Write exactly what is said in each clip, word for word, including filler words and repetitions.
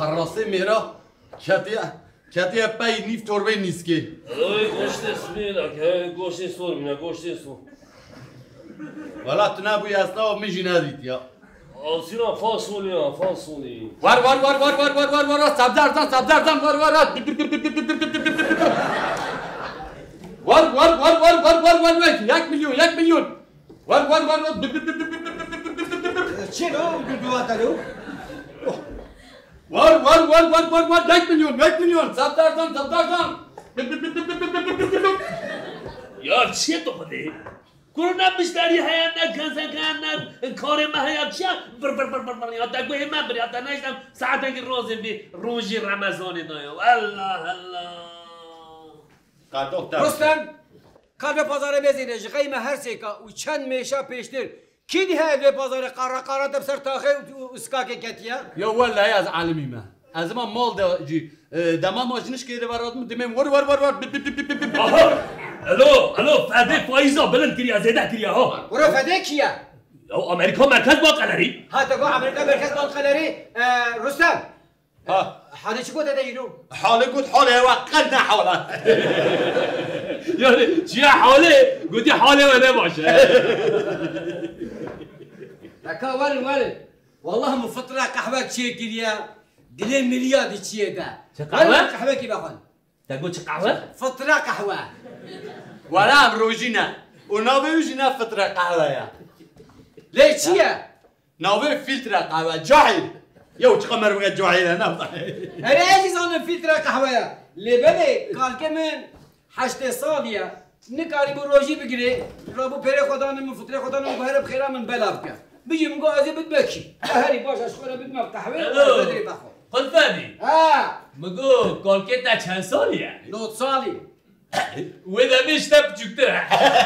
خراسه میرا کتیه کتیه پای نیف توربه نیست که ای گوشت سمینا که گوشت سور مینا گوشت سور والا تو نبوی اصلا میجی ندید یا آسینا فاصولیا فاصولی وار وار وار وار وار وار وار وار سبزردان سبزردان وار وار وار وار وار وار وار وار وار وار یک میلیون یک میلیون وار وار وار وار چی رو دوات رو وار وار وار وار وار وار یک میلیون یک میلیون سبزردان سبزردان یار چیه تو خودی؟ کرونا مشتری هیا نه کسا نه کار ما هیا چیه بر بر بر بر بر یا تگوی من بر یا تناشتم ساعتی که روزی بی روزی رمضانی دایم الله الله رستم کار بازار بزینه قیمه هر سیکا و چند میشه پیشتر کی دی های بازار قرار قرار دب سر تاخه اسکا که کتیا یا والله از عالمی ما از ما مال دا جی دما ماشینش که برات دمیم ور ور ور ور الو الو فده فایزا بلند کریه زیده کریه ها برو فده کیه او امریکا مرکز با قلری ها تگو امریکا مرکز با قلری رستم ها حاله چی گوته دیگه حاله گفت حاله وقت نه حاله یعنی چیه حاله گویی حاله و نباشه لکه ول ول والله من فتره قهوه چیه کریه دلی میلیاردی چیه ده چه قهوه؟ قهوه کی بخون تگو چه قهوه؟ فتره قهوه ولا هم روژی نه و ناوه روژی نه فتره قهوه یا لی چیه؟ ناوه فیلتر قهوه جاهل یو چقدر مرمگه جاهله نه اره عزیزان فیلتر قهوه لی بله کال که من هشت سالیه نکاری بو روژی بگیره را بو پیر خدا نمون فتره خدا نمون بهره بخیره من بلاب کرد بيجي مقازي بدبكي هاري باش اشخوره بدمك قهوه بدري بخو خود فهمی ها مگو کالکتا چند سالیه؟ نوت سالي و دمیش تب چکتره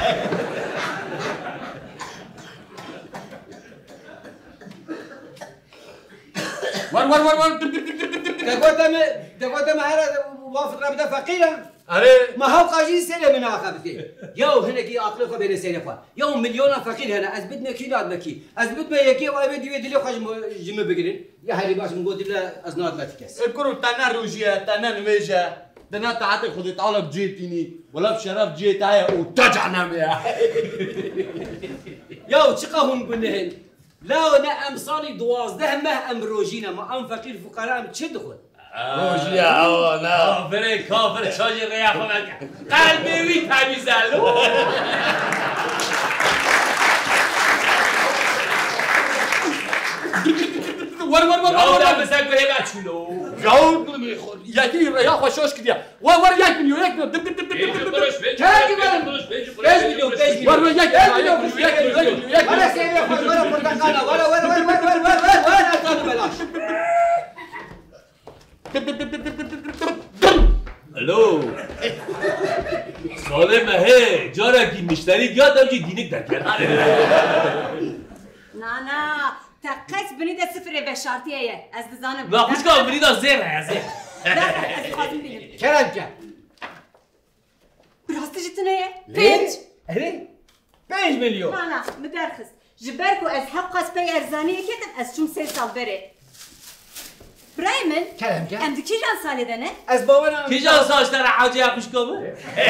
ور ور ور ور دقوتم دقوتم هذا وافق رابطه فقيره اره ما هو قاجي سنه من اخذتي يو هنا كي اقلق بين سنه خو يو مليون فقير هنا از بدنا كي لاد مكي از بدنا يكي و ابي دي دي خو جم بقرين يا هاري باش نقول له ازناد لا تكس الكرو تانا روجيه تانا نويجه دنا تعاطي خذي طالب جيتيني ولا بشرف جيت هاي وتجعنا بيها يو تشقاهم نقول لهن لا انا امصالي دوازده مه ام روجينا ما ام فقير فقراء ام تشدخل روشیه آه نه کافره کافره چاجی قیافه مکن قلبی وی تمیزلو ور ور ور یا ور در بسک به بچولو یا یکی ریا خوشش کردیا ور ور یک میلیون یک میلیون بیجو برش بیجو پنج میلیون پنج میلیون ور ور یک میلیون یک میلیون یک ولا سيدي خوش ولا برتقاله ولا ولا ولا ولا ولا ولا ولا اعطاني بلاش الو سالمه هی جارکی مشتری یادم جی دینک در کنار نه نه تقص بنید صفر به شرطیه از دزانم نه خوش کام بنید از زیر هست از خواهیم بینیم كلام كان براستی جتنه پنج هري پنج مليون نه نه مدرخص جبركو از حق از پی ارزانیه کتم از چون سه سال بره برای من كلام كان ام دی کی جان سالی دنه از بابانا کی جان ساشتر حاجی خوش کامه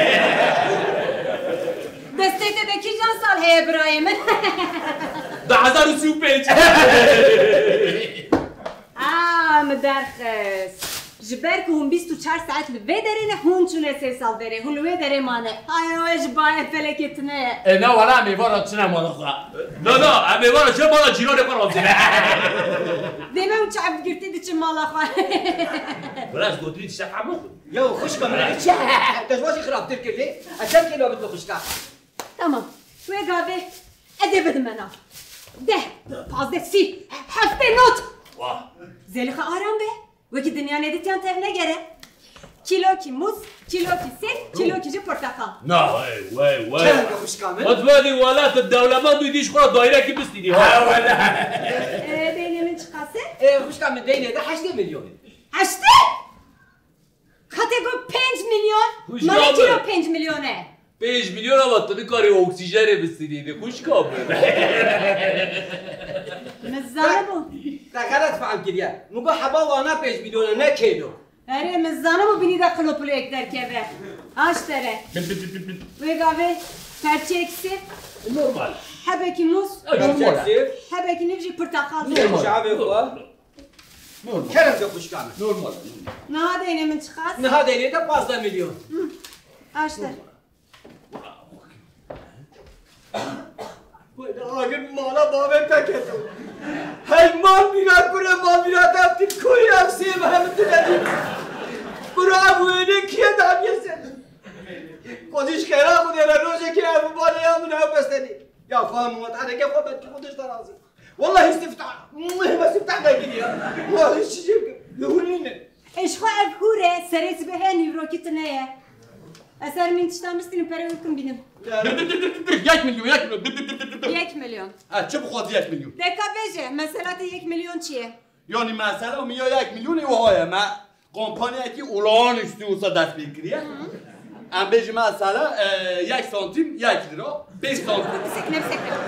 دسته ده کی جان سال هی برای من ده هزار و سی و پنج آه مدرخص جبركو هم بیست و چهار ساعت لوی درینه هون چونه سه سال بره هون لوی دره مانه های روش باید فلکتنه نه ولا میوارا چنه مال خدا نه نه امیوارا چه بالا جیران برام زنه دیمه اون چه عبد گرتی دی چه مالا خواه براش گوتری تشتر حمو يو خوش كم من چه تجواشي خراب تركي لي عشان كيلو بدو خوش كا تمام وی گاوه اده بده منا ده پازده سی هفته نوت واه زلیخه آرام به وکی دنیا ندیتیان تر نگره کیلو کی موز کیلو کی سیب کیلو کی جو پرتقال نه وای وای وای كلام خوش كامل اتفادی ولات الدولة دیدیش خورا دایره کی بستیدی ها ولا بین من چقاسه؟ ايه خوش كامل ديني ده حشتي مليون هشته؟ خاطر گو پنج میلیون؟ خوش مالی کامل. کیلو پنج میلیونه پنج میلیون آباد تو کاری اکسیژن بستیدی خوش کامل مزاره بو دخلت فهم كده مقا حبا وانا بيش بدون نه كيلو اره مزانم و بینی دا قلوپلو یک در که به آش داره ویگاوه پرچکسی نورمال حبکی موز نورمال حبکی نفجی پرتقال شعبي هو نورمال كلام ده خوش كامل نورمال نه هذا اینه من چخاص نه هذا اللي ده پانزده مليون آش داره اگر مالا بابه تکتو هی مال بیرا کنه مال بیرا دفتیم کوی افسی به همه تدادیم برو ابوینه کیه دامیسه خودش خیره خود ایره روشه که ابو بالی همون هم بستنی یا فهم مطعه که خوبت که خودش درازی والله استفتاح مهم استفتاح بگیری والله چیزی یهونینه ایش خو افهوره سریت به هنی رو کتنه اثر من تشتامستین پروکم بینم یک میلیون یک میلیون یک میلیون چه بخواد یک میلیون دکا بجه مسئلات یک میلیون چیه؟ یعنی مثلا میاد یک میلیون وهای ما کمپانی که اولان استوسا دست بگیریه ام بیج مثلا یک سانتیم یک لیرا بیست سانتیم سکنه سکنه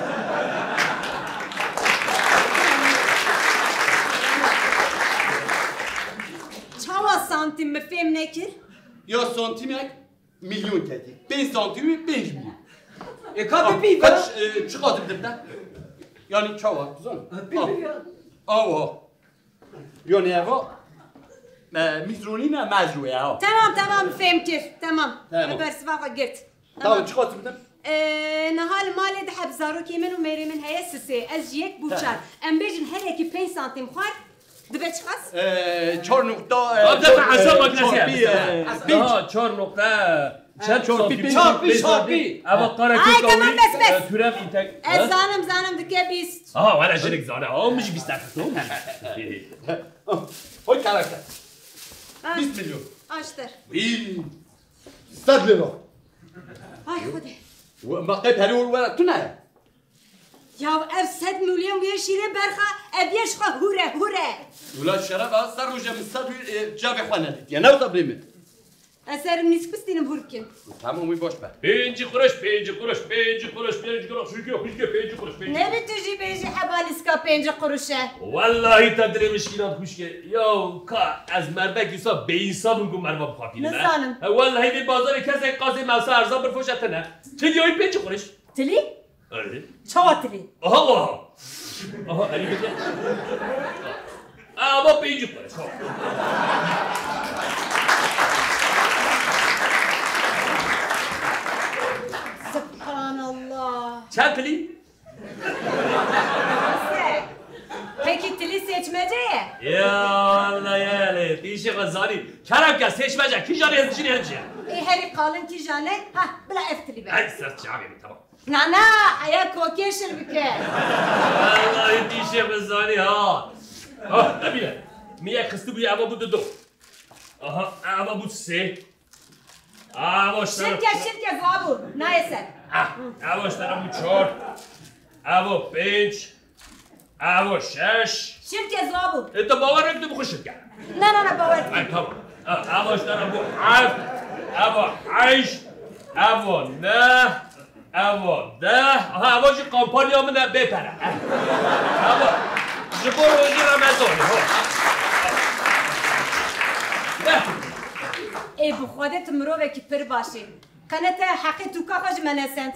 چهوا سانتیم مفهم نکر؟ یا سانتیم یک میلیون کردی بیست سانتیمی پنج میلیون اکا بی کاش چه قادر بدم یعنی چه وقت زن آوا یعنی اوا میزرونی نه مجروعه ها تمام تمام فهم کر تمام تمام. برس واقع گرت تمام چه قادر بدم نهال مال ده حب زارو کی من و میری من هی سسه از یک بوچار ام بیجن هر یکی پنج سانتیم خوار دبی چه خاص؟ چهار نقطه دفع عصابك نسيها اه چهار نقطة چند چهار پی چهار پی چهار پی اما قارة آی كل تمام بس بس تراب انتاج از زانم زانم دکه بیست اه وانا جريك زانه اه مش بيستعكسوا های کرکتر بیست میلیون آشتر این صد لیرا آی خوده و ما قیب هری ورورا تو نه یا اف صد میلیون وی شیره برخا ابیش خو هوره هوره ولا شراب سر روجه من صد جابي خوانه یا نو تبریمت اثر نیست بستینم هورکن تمامی باش بر بينجي قرش بينجي قرش بينجي قرش بينجي قرش شو كيو خشكي بينجي قرش بينجي نبی تجی بیجی حبالیسکا پنج قروشه والله تدري مشكلات خشكي يو كا از مربك يصاب بيصاب نقول مربى بخافين نزانم. والله هيدي بازار كذا قاضي موسى ارزان برفوشتنا تلي هاي بينجي قرش تلی؟ اه چوا تلی؟ اه اه هني بيجي اه ما بينجي قرش سبحان الله چند تلی؟ پکی تلی seçmeceye يا والله يا ليت ايش غزالي كلام كاس ايش بجا كي جاني هزجيني هزجي ای هری قالن کی جانه ها بلا افتلی به هاي سرت شعبي تمام نه نه ایا کوکیشل بکه والله انت ايش غزالي ها اه نبيله مية خستو بي ابا بود دو اها ابا بود سه ابا شتر شرکه شرکه زابو نه اسر ابا شتر بود چهار ابا پنج ابا شش شرکه زابو انت باور نکدو بخوشت کرد نه نه نه باور ای تمام ابا شتر ابو هفت ابا هشت ابا نه ابا ده ها ابا جی کمپانیا من بپره ابا جبور روزی رمضانی ها نه ای بو خودت مروه کی پر باشی قنات حقی تو کا خوش منسنت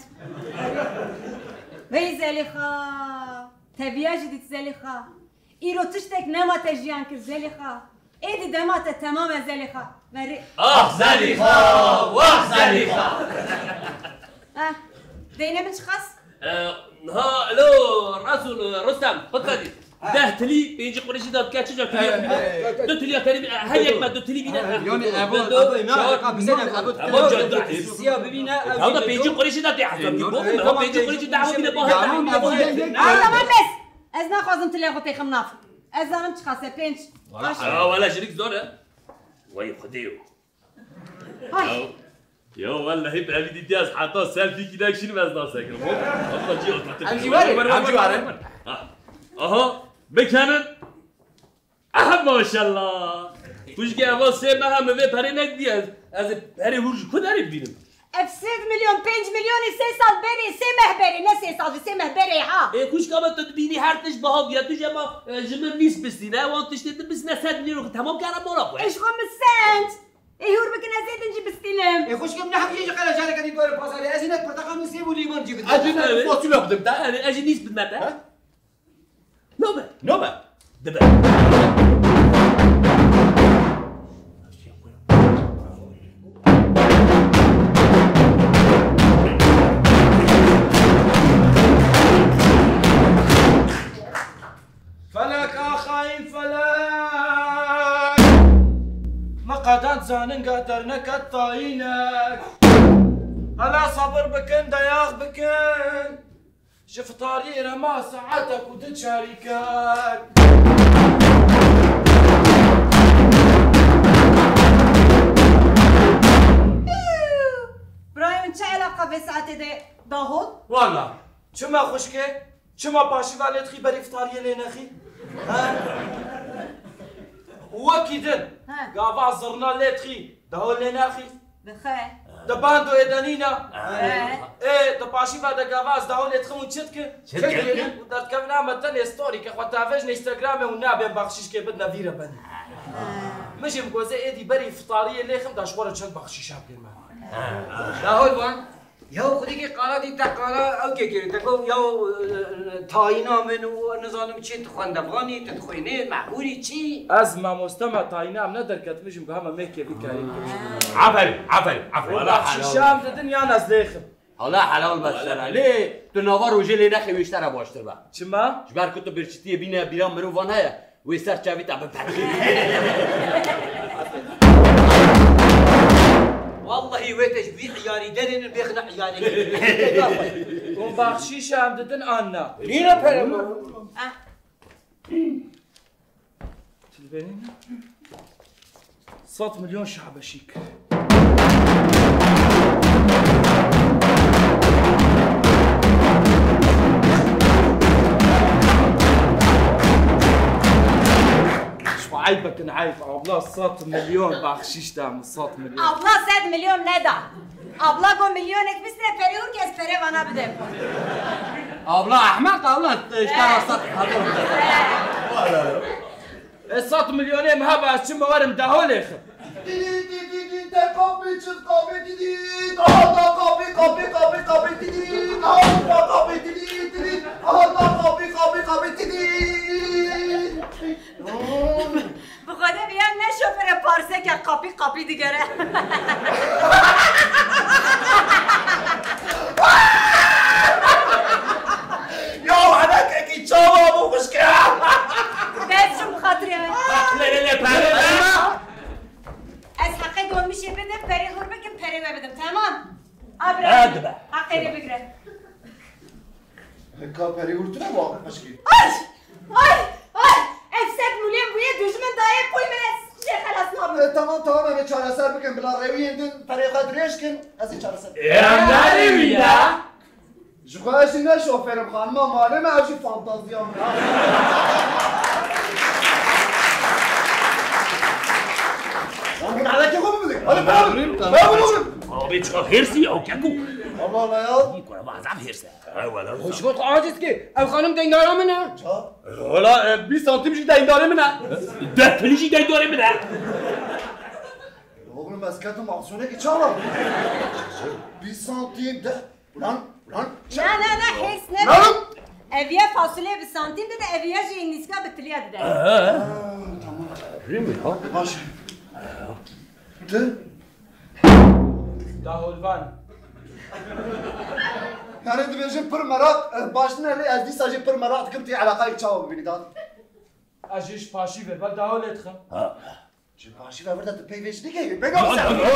وی زلیخا تبیه جدید زلیخا ایرو تشتک نما تجیان که زلیخا ایدی دمات تمام زلیخا وری آه زلیخا واه زلیخا اه دینه من شخص ها الو رسول رستم خد فدي ده تلي بيجي قريش ده بكاتش جا تلي دو تلي تلي هل يك ما دو تلي بينا یعنی ابو ابو اینا اکا بزنن ابو ابو جد سیا ببینه هذا بيجي قريش ده تعصب هو بيجي قريش ده عم بينا يا باه عم ابو اه تمام بس از نخوازم تلی خو تیخم ناف از زنم شخصه پنج اه ولا شريك زوره وي خديو های يا والله هيب هذه دي تاز حتى سيلفي كده شنو بس ناسك والله جي عم جواري عم جواري اها بکنن اه ماشاءالله وش که اول سه ماه هم به پره نگدی از از پره هرج کداری بینم افسد مليون پنج مليون سه سال بری سه ماه بری نه سه سال سه ماه بری ها ای کوش که تدبینی هر تش بها بیا تو جما جمن نیست بسینه وان تشتت بس نسد مليون تمام کارم مرا خواه ايش خم السنت ايه هور بكنا زيد نجي بستلم يا خوش كم نحكي يجي قال جارك هذيك دور باص على ازينك برتقال وسيب وليمون جيب اجي فاصله بدم تا انا اجي نيس بالمتى نوبه نوبه دبا فلك اخاي فلك ما قدرت زانن قدرنك الطاينك هلا صبر بكن دياغ بكن شوف طريقنا ما ساعتك وتتشاركك برايم چه علاقه به ساعت ده داهود والله شما خوشكي شما باشي بالي تخي بري فطاريه لين اخي ها وكيدن ها. قافا زرنا لي تخي دهول لين اخي بخير دباندو ادانينا ايه ايه دباشي بعد قافاز دهول تخمو تشتك شتك؟ ودات كمنا متن ستوري كخوتا فيجن انستغرام ونابي بخشيش كي بدنا فيرا بن مش مقوزه ايدي بري فطاريه لي خم داش ورا تشد بخشيش ابكر ما دهول وان يو خديكي قالا دي تقالا او كي كي تقول يو تاينا من ونظام تشي تخوند افغاني تدخويني معقولي تشي ازما مستمع تاينا من دركت مش مقهمه ميكي بكاري عفري عفري عفري والله شام الدنيا ناس داخل حالا حلال باشتره ليه تو نوار و جلی نخی ویشتره باشتر با چما؟ جبر کتو برچتی بینه بیرام مروان هیا وی سر چاوی تا بپرخی والله ويتش بي عيالي درين بيخنا عيالي قوم بخشيش هم ددن انا لينا بيرمو تلبينينا صوت مليون شعب شيك شو عيبك نعيب عبلا صوت مليون بخشيش تعمل صوت مليون abla صد milyon ne da abla go milyon ek bisne periyor kes pere bana bide abla احمق abla اشترى سطح الصوت مليونين مهبة شو موارم دهولي دي دي دي دي ده كوبي تشوف كوبي دي دي ده كوبي كوبي كوبي كوبي دي دي ده كوبي دي دي دي ده كوبي كوبي كوبي دي دي بخدا بیا نه شوفر پارسه که قاپی قاپی دیگره يا هذاك اكيد شباب ومشكلة بس شو خاطري لا لا لا تعال از حقی دوم میشه بده پری هر بگم پری بدم تمام ابرا ادبا حقی بگیره كابري ورتنا واقع مشكلة ay ay ay افسد مليون بويه دشمن دايه پول من چه خلاص نام تمام تمام انا چهار سر بكن بلا روي عندن طريقة دريش كن از چهار سر يا ناري ويا جوخاش نه شوفر خانم ماله ما اجي فانتازيا ممكن على كيف بدك انا بعمل ما بيتش هيرسي او كاكو والله لا يا يكون ما زعف هيرسي ولا وش قلت عاجز كي او خانم دينارا منها ولا بیست سانتیم جی دین داره منه ده پلیشی دای داره منه oğlum مسكتهم معصونه ki çala بیست سانتیم ده ulan ulan نه نه نه حس نه Lan! اویه فاصله به سانتیم داده اویه جی نیسکا به تلیه داده باشه ده دهولوان يعني دبيجي بر مرات باشنا لي از دي ساجي بر مرات كنتي علاقه تشاو بينيدان اجيش باشي به بل دهول ادخل جي باشي لا بردا تبي فيش دقيقه بيقول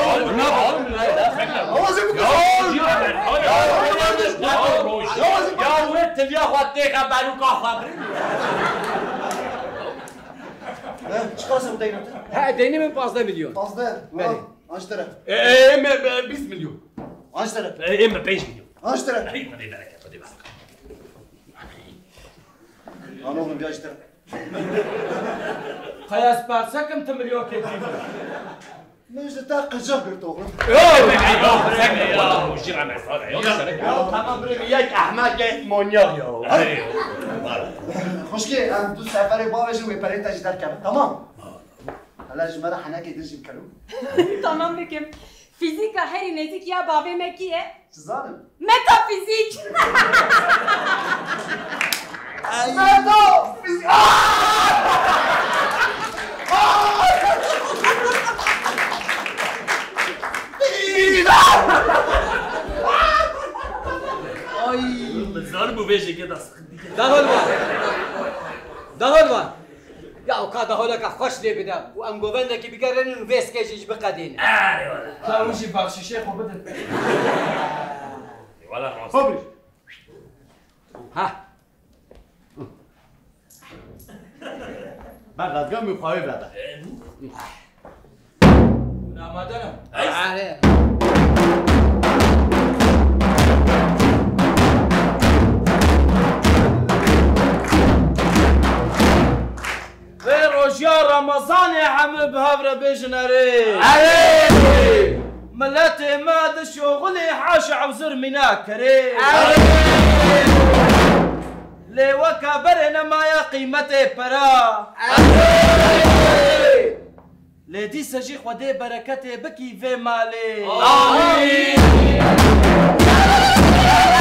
یا وقت بیا خود دیگه بلو که خبری çıkar sen dayını ها ديني من فاصلة مليون fazla Meli. Aç taraf ايه بیست میلیون Aç taraf اما بيش مليون Aç taraf هي خدي بالك خدي بالك Ana oğlum bir aç taraf خياس بارسكم تمليون كيف مجد قجا قلت أغلب يا روجي رمضان یا تمام بریم یک احمد یک مونیاق یا خشكي أنا دو سفر بابجي وبريت أجي تركب تمام هلا جمرة حناكي تجي بكلو Tamam bekim. Fizika her nezik ya babe mekiye. تزالم Metafizik. ماذا ظالم وبيجي كده دهول وان دهول وان يا اوكا دهولك خوش لي بدا وام جوفندك بيقرن فيس كيجيش بقدين ايوه كاوشي باكشي شيخ وبدل ولا راس فبرش ها من رزگاه میخواهی برده آمادنم آره في روجيا رمضان يا حمد بهبره بيجنري علي ملاتي ما شغلي حاشا وزر مناكري لي وكبرنا ما يا قيمتي برا لي دي سجيخ ودي بركتي بكي في مالي آمين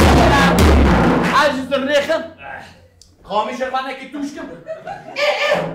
عاجز الريخم خامش خانه که توش کن